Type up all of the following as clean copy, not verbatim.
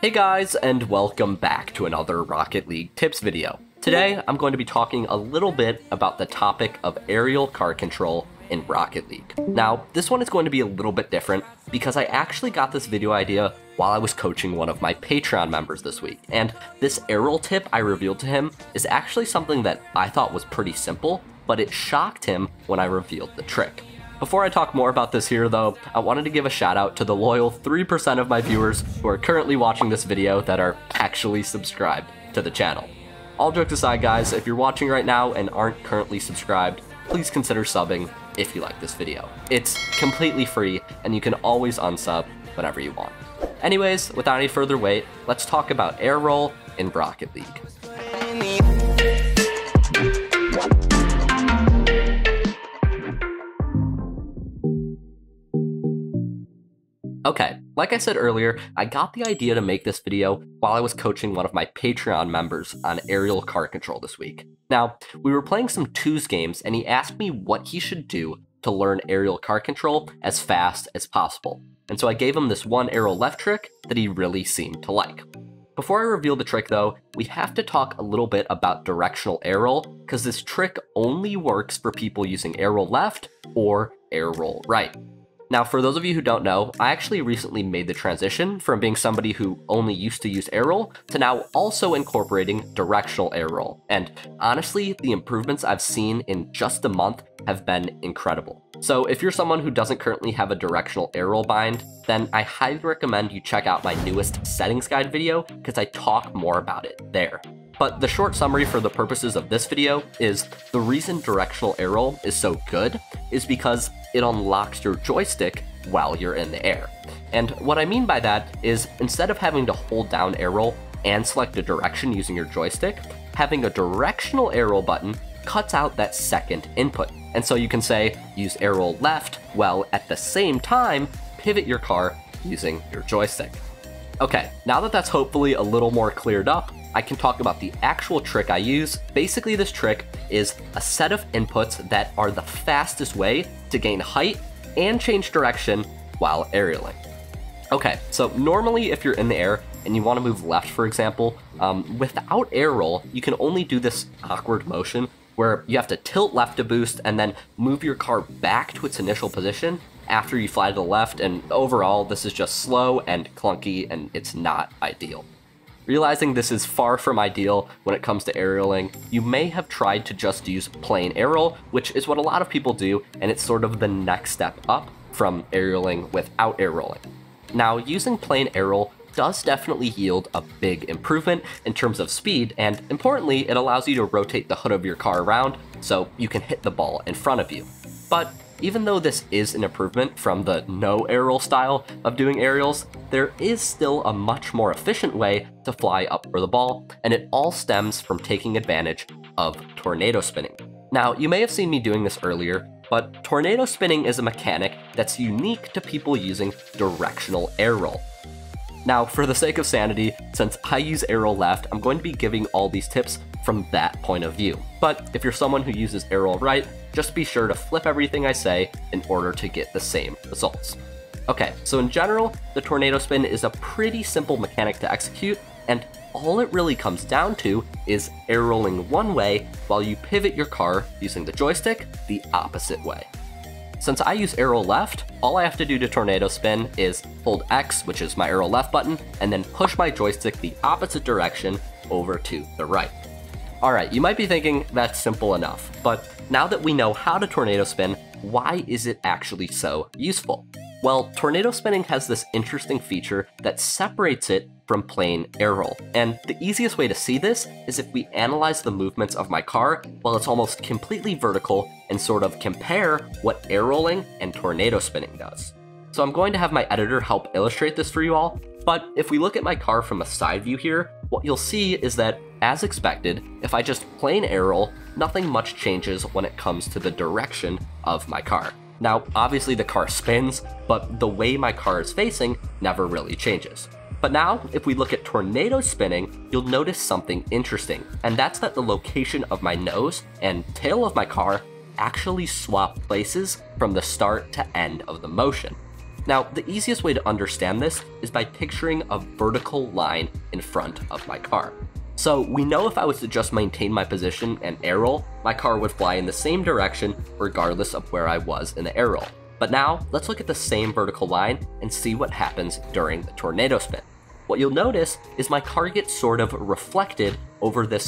Hey guys, and welcome back to another Rocket League tips video. Today, I'm going to be talking a little bit about the topic of aerial car control in Rocket League. Now, this one is going to be a little bit different because I actually got this video idea while I was coaching one of my Patreon members this week, and this aerial tip I revealed to him is actually something that I thought was pretty simple, but it shocked him when I revealed the trick. Before I talk more about this here though, I wanted to give a shout out to the loyal 3% of my viewers who are currently watching this video that are actually subscribed to the channel. All jokes aside guys, if you're watching right now and aren't currently subscribed, please consider subbing if you like this video. It's completely free and you can always unsub whenever you want. Anyways, without any further wait, let's talk about air roll in Rocket League. Okay, like I said earlier, I got the idea to make this video while I was coaching one of my Patreon members on aerial car control this week. Now, we were playing some twos games and he asked me what he should do to learn aerial car control as fast as possible. And so I gave him this one aerial left trick that he really seemed to like. Before I reveal the trick though, we have to talk a little bit about directional air roll, because this trick only works for people using air roll left or air roll right. Now, for those of you who don't know, I actually recently made the transition from being somebody who only used to use air roll to now also incorporating directional air roll. And honestly, the improvements I've seen in just a month have been incredible. So if you're someone who doesn't currently have a directional air roll bind, then I highly recommend you check out my newest settings guide video because I talk more about it there. But the short summary for the purposes of this video is the reason directional air roll is so good is because it unlocks your joystick while you're in the air. And what I mean by that is instead of having to hold down air roll and select a direction using your joystick, having a directional air roll button cuts out that second input. And so you can say use air roll left while at the same time pivot your car using your joystick. Okay, now that that's hopefully a little more cleared up, I can talk about the actual trick I use. Basically, this trick is a set of inputs that are the fastest way to gain height and change direction while aerialing. Okay, so normally if you're in the air and you want to move left, for example, without air roll, you can only do this awkward motion where you have to tilt left to boost and then move your car back to its initial position after you fly to the left, and overall this is just slow and clunky and it's not ideal. Realizing this is far from ideal when it comes to aerialing, you may have tried to just use plain air roll, which is what a lot of people do, and it's sort of the next step up from aerialing without air rolling. Now, using plain air roll does definitely yield a big improvement in terms of speed, and importantly, it allows you to rotate the hood of your car around so you can hit the ball in front of you. But even though this is an improvement from the no air roll style of doing aerials, there is still a much more efficient way to fly up for the ball, and it all stems from taking advantage of tornado spinning. Now, you may have seen me doing this earlier, but tornado spinning is a mechanic that's unique to people using directional air roll. Now, for the sake of sanity, since I use air roll left, I'm going to be giving all these tips from that point of view. But if you're someone who uses air roll right, just be sure to flip everything I say in order to get the same results. Okay, so in general, the tornado spin is a pretty simple mechanic to execute, and all it really comes down to is air rolling one way while you pivot your car using the joystick the opposite way. Since I use air roll left, all I have to do to tornado spin is hold X, which is my air roll left button, and then push my joystick the opposite direction over to the right. Alright, you might be thinking that's simple enough, but now that we know how to tornado spin, why is it actually so useful? Well, tornado spinning has this interesting feature that separates it from plain air roll. And the easiest way to see this is if we analyze the movements of my car while it's almost completely vertical and sort of compare what air rolling and tornado spinning does. So I'm going to have my editor help illustrate this for you all, but if we look at my car from a side view here, what you'll see is that, as expected, if I just plain air roll, nothing much changes when it comes to the direction of my car. Now, obviously the car spins, but the way my car is facing never really changes. But now, if we look at tornado spinning, you'll notice something interesting, and that's that the location of my nose and tail of my car actually swap places from the start to end of the motion. Now, the easiest way to understand this is by picturing a vertical line in front of my car. So we know if I was to just maintain my position and air roll, my car would fly in the same direction regardless of where I was in the air roll. But now, let's look at the same vertical line and see what happens during the tornado spin. What you'll notice is my car gets sort of reflected over this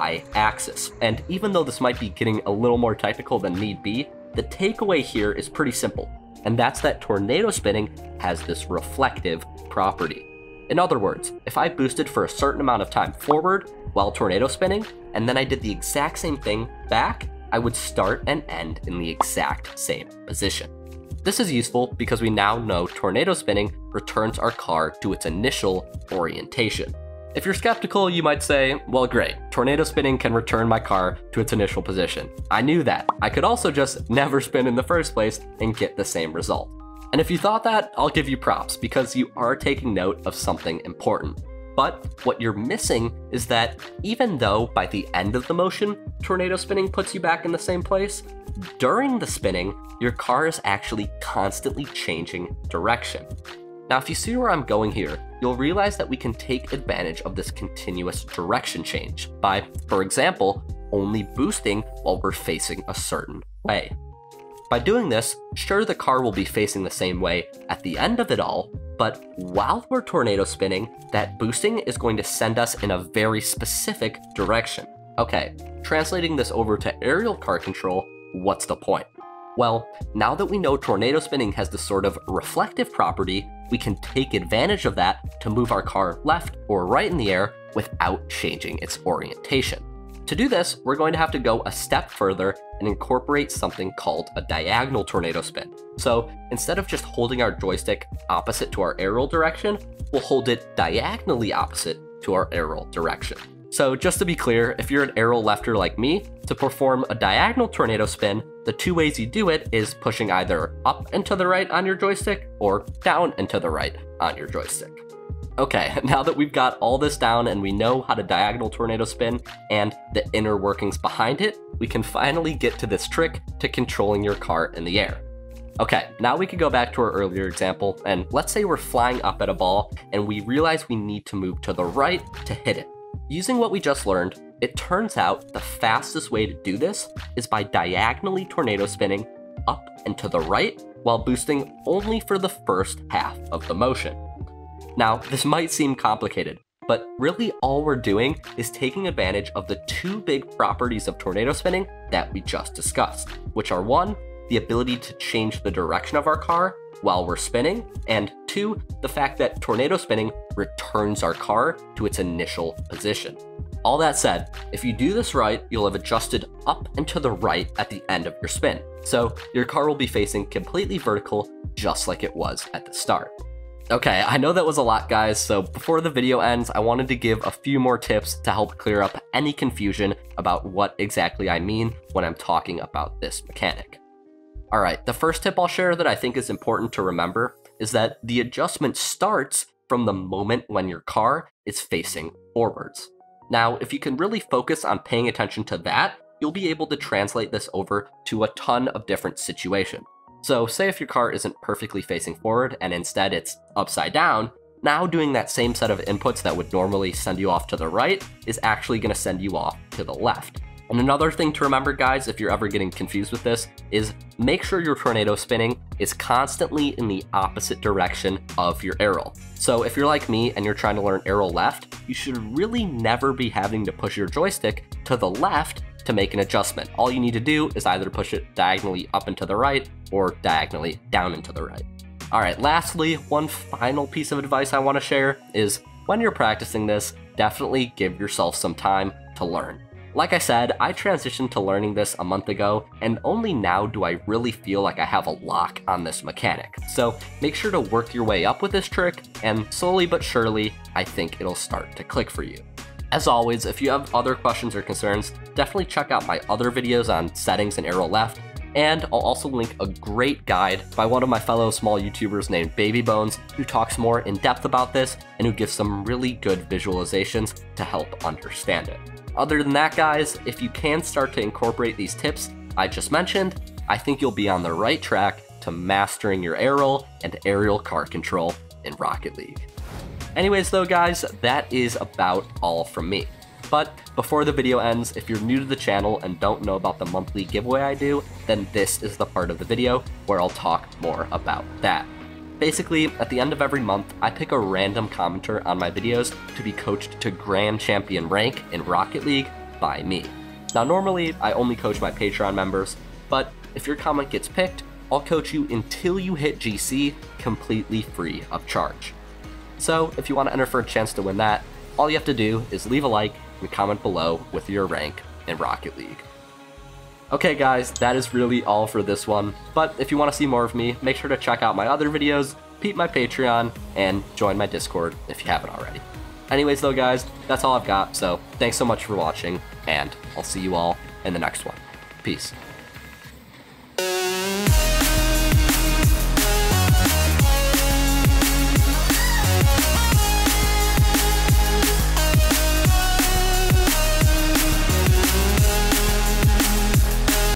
y-axis. And even though this might be getting a little more technical than need be, the takeaway here is pretty simple, and that's that tornado spinning has this reflective property. In other words, if I boosted for a certain amount of time forward while tornado spinning, and then I did the exact same thing back, I would start and end in the exact same position. This is useful because we now know tornado spinning returns our car to its initial orientation. If you're skeptical, you might say, well, great, tornado spinning can return my car to its initial position. I knew that. I could also just never spin in the first place and get the same result. And if you thought that, I'll give you props because you are taking note of something important. But what you're missing is that even though by the end of the motion, tornado spinning puts you back in the same place, during the spinning, your car is actually constantly changing direction. Now, if you see where I'm going here, you'll realize that we can take advantage of this continuous direction change by, for example, only boosting while we're facing a certain way. By doing this, sure, the car will be facing the same way at the end of it all, but while we're tornado spinning, that boosting is going to send us in a very specific direction. Okay, translating this over to aerial car control, what's the point? Well, now that we know tornado spinning has this sort of reflective property, we can take advantage of that to move our car left or right in the air without changing its orientation. To do this, we're going to have to go a step further and incorporate something called a diagonal tornado spin. So instead of just holding our joystick opposite to our air roll direction, we'll hold it diagonally opposite to our air roll direction. So just to be clear, if you're an air roll lefter like me, to perform a diagonal tornado spin, the two ways you do it is pushing either up and to the right on your joystick or down and to the right on your joystick. Okay, now that we've got all this down and we know how to diagonal tornado spin and the inner workings behind it, we can finally get to this trick to controlling your car in the air. Okay, now we can go back to our earlier example, and let's say we're flying up at a ball and we realize we need to move to the right to hit it. Using what we just learned, it turns out the fastest way to do this is by diagonally tornado spinning up and to the right while boosting only for the first half of the motion. Now, this might seem complicated, but really all we're doing is taking advantage of the two big properties of tornado spinning that we just discussed, which are one, the ability to change the direction of our car while we're spinning, and two, the fact that tornado spinning returns our car to its initial position. All that said, if you do this right, you'll have adjusted up and to the right at the end of your spin. So your car will be facing completely vertical, just like it was at the start. Okay, I know that was a lot, guys, so before the video ends, I wanted to give a few more tips to help clear up any confusion about what exactly I mean when I'm talking about this mechanic. Alright, the first tip I'll share that I think is important to remember is that the adjustment starts from the moment when your car is facing forwards. Now, if you can really focus on paying attention to that, you'll be able to translate this over to a ton of different situations. So say if your car isn't perfectly facing forward and instead it's upside down, now doing that same set of inputs that would normally send you off to the right is actually going to send you off to the left. And another thing to remember, guys, if you're ever getting confused with this, is make sure your tornado spinning is constantly in the opposite direction of your air roll. So if you're like me and you're trying to learn air roll left, you should really never be having to push your joystick to the left to make an adjustment. All you need to do is either push it diagonally up and to the right or diagonally down and to the right. All right, lastly, one final piece of advice I want to share is when you're practicing this, definitely give yourself some time to learn. Like I said, I transitioned to learning this a month ago, and only now do I really feel like I have a lock on this mechanic. So make sure to work your way up with this trick, and slowly but surely, I think it'll start to click for you. As always, if you have other questions or concerns, definitely check out my other videos on settings and air roll left, and I'll also link a great guide by one of my fellow small YouTubers named Baby Bones, who talks more in depth about this and who gives some really good visualizations to help understand it. Other than that, guys, if you can start to incorporate these tips I just mentioned, I think you'll be on the right track to to mastering your aerial and aerial cart control in Rocket League. Anyways though guys, that is about all from me. But before the video ends, if you're new to the channel and don't know about the monthly giveaway I do, then this is the part of the video where I'll talk more about that. Basically, at the end of every month, I pick a random commenter on my videos to be coached to Grand Champion rank in Rocket League by me. Now normally, I only coach my Patreon members, but if your comment gets picked, I'll coach you until you hit GC completely free of charge. So if you want to enter for a chance to win that, all you have to do is leave a like and comment below with your rank in Rocket League. Okay guys, that is really all for this one, but if you want to see more of me, make sure to check out my other videos, peep my Patreon, and join my Discord if you haven't already. Anyways though guys, that's all I've got, so thanks so much for watching, and I'll see you all in the next one. Peace.